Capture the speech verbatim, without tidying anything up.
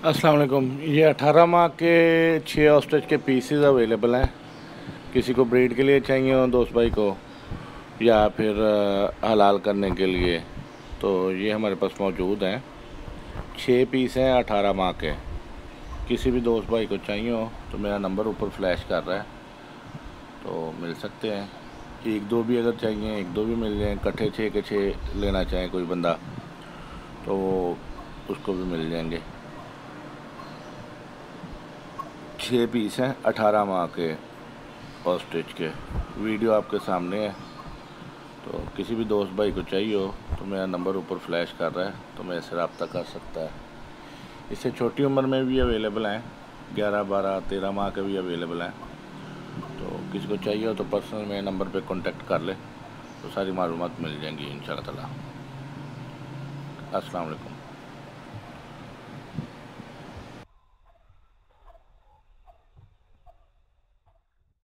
अस्सलाम वालेकुम। ये अठारह माह के छः ऑस्ट्रिच के पीसेस अवेलेबल हैं। किसी को ब्रीड के लिए चाहिए हो दोस्त भाई को, या फिर अ, हलाल करने के लिए, तो ये हमारे पास मौजूद हैं। छः पीस हैं अठारह माह के। किसी भी दोस्त भाई को चाहिए हो तो मेरा नंबर ऊपर फ्लैश कर रहा है, तो मिल सकते हैं। एक दो भी अगर चाहिए, एक दो भी मिल जाएँ। इकट्ठे छः के छः लेना चाहें कोई बंदा तो उसको भी मिल जाएंगे। छः पीस हैं अठारह माह के ऑस्ट्रिच के। वीडियो आपके सामने है, तो किसी भी दोस्त भाई को चाहिए हो तो मेरा नंबर ऊपर फ्लैश कर रहा है, तो मेरे से रब्ता कर सकता है। इससे छोटी उम्र में भी अवेलेबल हैं, ग्यारह बारह तेरह माह के भी अवेलेबल हैं। तो किसी को चाहिए हो तो पर्सनल मेरे नंबर पे कांटेक्ट कर ले, तो सारी मालूमात मिल जाएंगी इंशाल्लाह ताला। अस्सलाम वालेकुम।